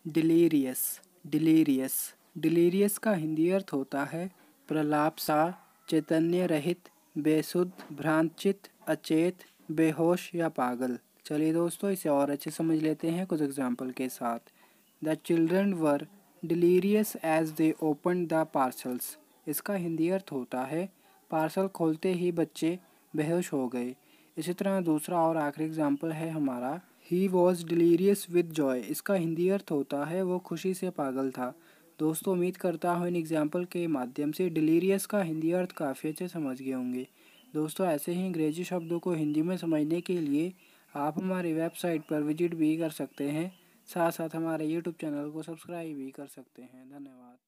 Delirious. Delirious delirious का हिंदी अर्थ होता है प्रलाप सा, चैतन्य रहित, बेसुध, भ्रांतचित, अचेत, बेहोश या पागल। चलिए दोस्तों, इसे और अच्छे समझ लेते हैं कुछ एग्जाम्पल के साथ। The children were delirious as they open the parcels. इसका हिंदी अर्थ होता है पार्सल खोलते ही बच्चे बेहोश हो गए। इसी तरह दूसरा और आखिरी एग्जाम्पल है हमारा he was delirious with joy. इसका हिंदी अर्थ होता है वो खुशी से पागल था। दोस्तों, उम्मीद करता हूँ इन एग्जाम्पल के माध्यम से डिलीरियस का हिंदी अर्थ काफ़ी अच्छे समझ गए होंगे। दोस्तों, ऐसे ही अंग्रेजी शब्दों को हिंदी में समझने के लिए आप हमारी वेबसाइट पर विजिट भी कर सकते हैं। साथ साथ हमारे यूट्यूब चैनल को सब्सक्राइब भी कर सकते हैं। धन्यवाद।